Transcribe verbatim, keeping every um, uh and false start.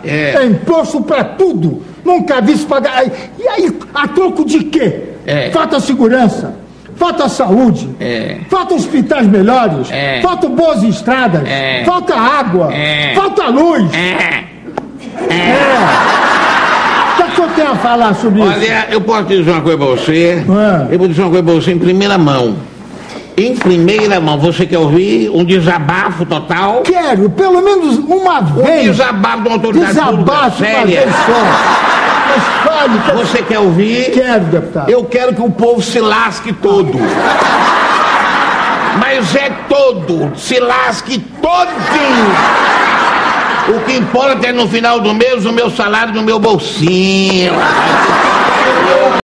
É. É imposto pra tudo. Nunca vi isso pagar. E aí, a troco de quê? É. Falta segurança, falta saúde, É. falta hospitais melhores, É. falta boas estradas, É. falta água, É. falta luz. É. É. O que é que eu tenho a falar sobre isso? Olha, eu posso dizer uma coisa pra você. Ah. Eu vou dizer uma coisa pra você em primeira mão. Em primeira mão, você quer ouvir um desabafo total? Quero, pelo menos uma Um vez. desabafo de uma autoridade pública Desabafo uma séria. vez só. Mas fale, que eu Você quer ouvir? quero, deputado. Eu quero que o povo se lasque todo. Mas é todo. Se lasque todinho. O que importa é no final do mês o meu salário no meu bolsinho.